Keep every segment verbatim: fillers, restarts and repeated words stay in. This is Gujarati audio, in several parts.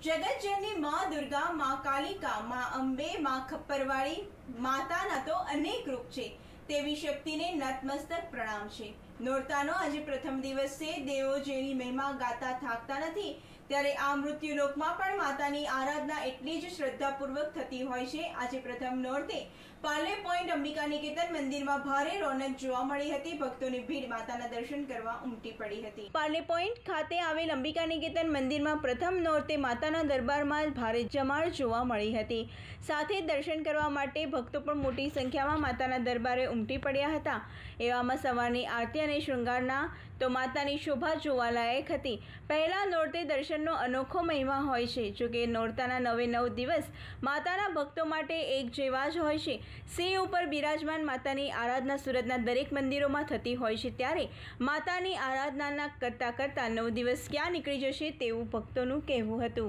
જગતજનની માં દુર્ગા, માં કાલિકા, માં અંબે, માં ખપ્પરવાળી માતાના તો અનેક રૂપ છે। તેવી શક્તિને નતમસ્તક પ્રણામ છે। નોરતાનો આજે પ્રથમ દિવસ છે। દેવો જેની મહિમા ગાતા થાકતા નથી, ત્યારે આ મૃત્યુલોકમાં પણ માતાની આરાધના એટલી જ શ્રદ્ધાપૂર્વક થતી હોય છે। આજે પ્રથમ નોરતે પાર્લે પોઈન્ટ અંબિકા નિકેતન મંદિરમાં ભારે રોનક જોવા મળી હતી। ભક્તોની ભીડ માતાના દર્શન કરવા ઉમટી પડી હતી। પાર્લે પોઈન્ટ ખાતે આવેલ અંબિકા નિકેતન મંદિરમાં પ્રથમ નોરતે માતાના દરબારમાં ભારે જમાળ જોવા મળી હતી। સાથે દર્શન કરવા માટે ભક્તો પણ મોટી સંખ્યામાં માતાના દરબારે ઉમટી પડ્યા હતા। એવામાં સવારની આરતી અને શૃંગારના તો માતાની શોભા જોવાલાયક હતી। પહેલા નોરતે દર્શનનો અનોખો મહિમા હોય છે। જોકે નોરતાના નવે નવ દિવસ માતાના ભક્તો માટે એક જેવા જ હોય છે। સિંહ ઉપર બિરાજમાન માતાની આરાધના સુરતના દરેક મંદિરોમાં થતી હોય છે, ત્યારે માતાની આરાધનાના કરતા કરતા નવ દિવસ ક્યાં નીકળી જશે તેવું ભક્તોનું કહેવું હતું।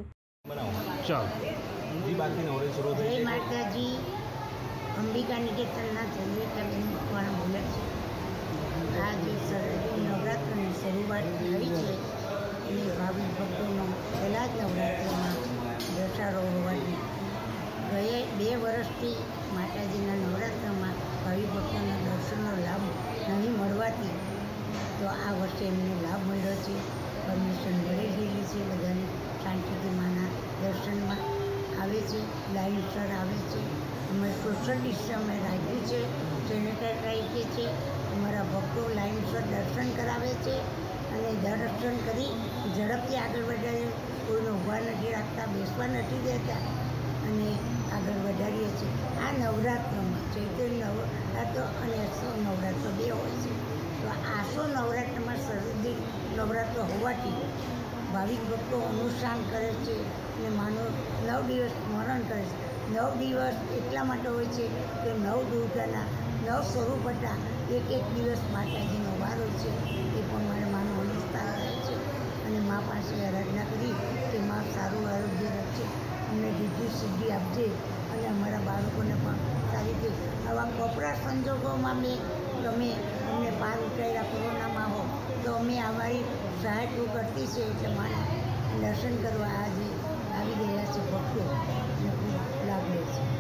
જય માતાજી। અંબિકા નિકેતનના ચંદ્રિકાબેન મકવાણા બોલે છે। આજે નવરાત્રની શરૂઆત થઈ છે અને ભાવિક ભક્તોનો પહેલા જ નવરાત્રિમાં દશેરો હોવાથી ગયે બે વર્ષથી માતાજીના નવરાત્રમાં ભાવિક ભક્તોના દર્શનનો લાભ નહીં મળવાથી તો આ વર્ષે એમને લાભ મળ્યો છે। પરમિશન મળી ગયેલી છે, બધાને શાંતિથી માના દર્શનમાં આવે છે, લાઇનસર આવે છે। અમે સોશિયલ ડિસ્ટન્સ અમે રાખ્યું છે, સેનેટાઈઝ રાખીએ છીએ। અમારા ભક્તો લાઇનસર દર્શન કરાવે છે અને દર્શન કરી ઝડપથી આગળ વધારે, કોઈને ઊભા નથી રાખતા, બેસવા નથી દેતા અને આગળ વધારીએ છીએ। આ નવરાત્રમાં ચૈત્ર નવરાત્ર અને આસો નવરાત્ર બે હોય છે, તો આસો નવરાત્રમાં શરદી નવરાત્ર હોવાથી ભાવિક ભક્તો અનુષ્ઠાન કરે છે અને માનો નવ દિવસ સ્મરણ કરે છે। નવ દિવસ એટલા માટે હોય છે કે નવ દુર્ગાના નવ સ્વરૂપ હતા, એક એક દિવસ માતાજીનો વાર હોય છે, એ પણ મારે માનું અનુષ્ઠાન થાય છે અને મા પાસે આરાધના કરી કે મા સારું આરોગ્ય રાખશે, અમને રીતિ સિદ્ધિ આપજે અને અમારા બાળકોને પણ સારી રીતે આવા કપરા સંજોગોમાં મેં તમે અમને પાર ઉતરેલા કોરોનામાં હો તો અમે અમારી સહાય તું કરતી છે, એટલે મારા દર્શન કરવા આજે આવી ગયા છે ભક્તો અને ખૂબ લાભ લે છે।